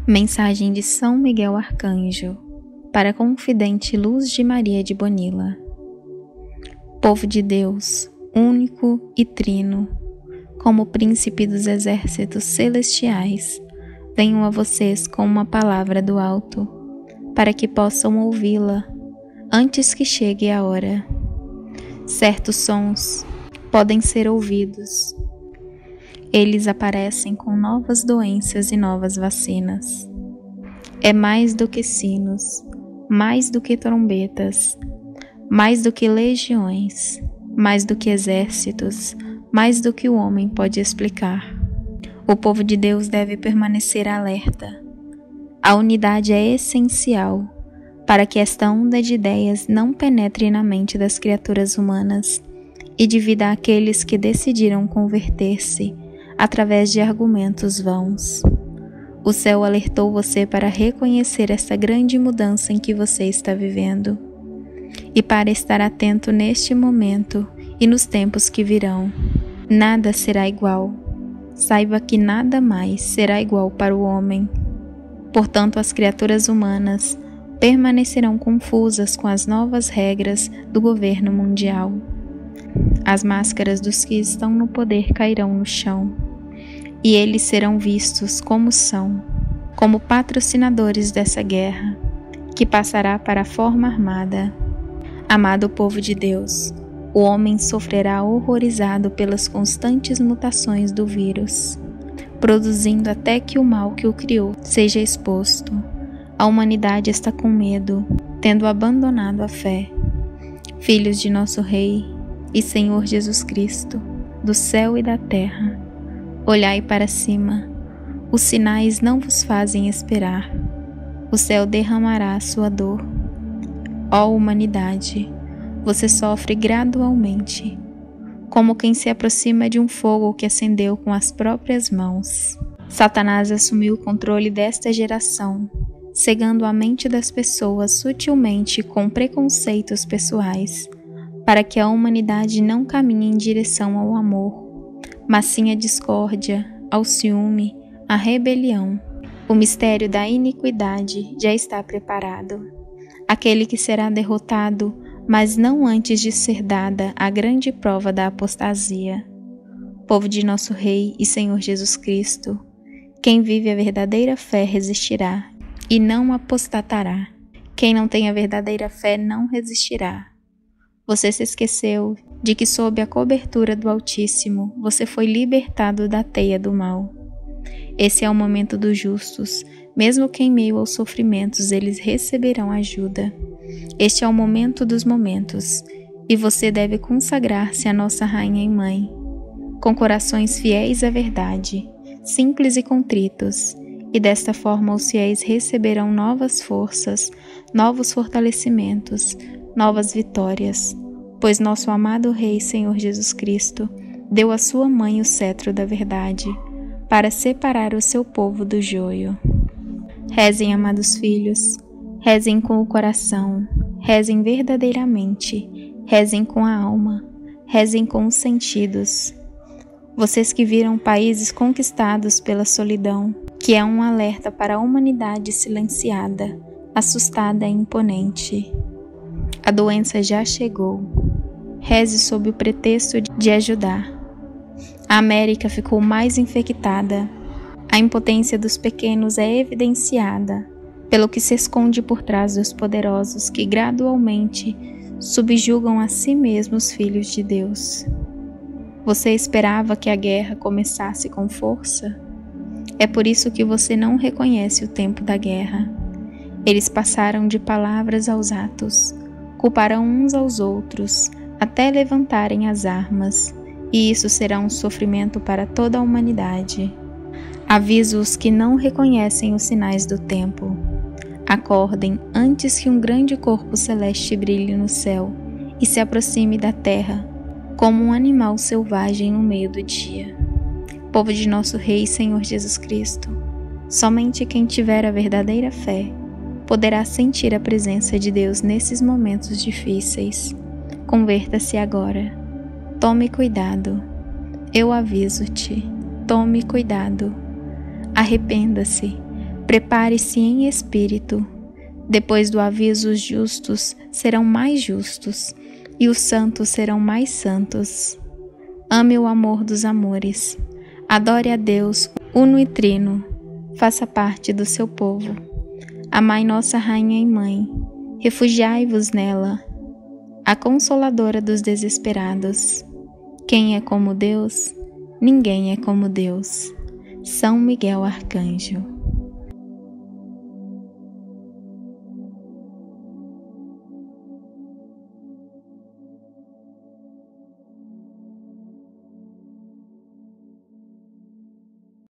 Mensagem de São Miguel Arcanjo para a confidente Luz de Maria de Bonilla. Povo de Deus, único e trino, como príncipe dos exércitos celestiais, venho a vocês com uma palavra do alto, para que possam ouvi-la antes que chegue a hora. Certos sons podem ser ouvidos. Eles aparecem com novas doenças e novas vacinas. É mais do que sinos, mais do que trombetas, mais do que legiões, mais do que exércitos, mais do que o homem pode explicar. O povo de Deus deve permanecer alerta. A unidade é essencial para que esta onda de ideias não penetre na mente das criaturas humanas e divida aqueles que decidiram converter-se através de argumentos vãos. O céu alertou você para reconhecer esta grande mudança em que você está vivendo e para estar atento neste momento e nos tempos que virão. Nada será igual. Saiba que nada mais será igual para o homem. Portanto, as criaturas humanas permanecerão confusas com as novas regras do governo mundial. As máscaras dos que estão no poder cairão no chão, e eles serão vistos como são, como patrocinadores dessa guerra, que passará para a forma armada. Amado povo de Deus, o homem sofrerá horrorizado pelas constantes mutações do vírus, produzindo até que o mal que o criou seja exposto. A humanidade está com medo, tendo abandonado a fé. Filhos de nosso Rei e Senhor Jesus Cristo, do céu e da terra, olhai para cima, os sinais não vos fazem esperar, o céu derramará a sua dor. Ó humanidade, você sofre gradualmente, como quem se aproxima de um fogo que acendeu com as próprias mãos. Satanás assumiu o controle desta geração, cegando a mente das pessoas sutilmente com preconceitos pessoais, para que a humanidade não caminhe em direção ao amor, mas sim à discórdia, ao ciúme, à rebelião. O mistério da iniquidade já está preparado. Aquele que será derrotado, mas não antes de ser dada a grande prova da apostasia. Povo de nosso Rei e Senhor Jesus Cristo, quem vive a verdadeira fé resistirá e não apostatará. Quem não tem a verdadeira fé não resistirá. Você se esqueceu de que sob a cobertura do Altíssimo você foi libertado da teia do mal. Esse é o momento dos justos, mesmo que em meio aos sofrimentos eles receberão ajuda. Este é o momento dos momentos, e você deve consagrar-se à nossa Rainha e Mãe, com corações fiéis à verdade, simples e contritos, e desta forma os fiéis receberão novas forças, novos fortalecimentos, novas vitórias, pois nosso amado Rei Senhor Jesus Cristo deu à sua mãe o cetro da verdade, para separar o seu povo do joio. Rezem, amados filhos, rezem com o coração, rezem verdadeiramente, rezem com a alma, rezem com os sentidos. Vocês que viram países conquistados pela solidão, que é um alerta para a humanidade silenciada, assustada e imponente. A doença já chegou. Reze sob o pretexto de ajudar. A América ficou mais infectada. A impotência dos pequenos é evidenciada pelo que se esconde por trás dos poderosos que gradualmente subjugam a si mesmos filhos de Deus. Você esperava que a guerra começasse com força? É por isso que você não reconhece o tempo da guerra. Eles passaram de palavras aos atos, culparão uns aos outros, até levantarem as armas, e isso será um sofrimento para toda a humanidade. Aviso os que não reconhecem os sinais do tempo. Acordem antes que um grande corpo celeste brilhe no céu e se aproxime da terra, como um animal selvagem no meio do dia. Povo de nosso Rei e Senhor Jesus Cristo, somente quem tiver a verdadeira fé poderá sentir a presença de Deus nesses momentos difíceis. Converta-se agora. Tome cuidado. Eu aviso-te. Tome cuidado. Arrependa-se. Prepare-se em espírito. Depois do aviso, os justos serão mais justos e os santos serão mais santos. Ame o amor dos amores. Adore a Deus, uno e trino. Faça parte do seu povo. Amai nossa Rainha e Mãe. Refugiai-vos nela, a consoladora dos desesperados. Quem é como Deus? Ninguém é como Deus. São Miguel Arcanjo.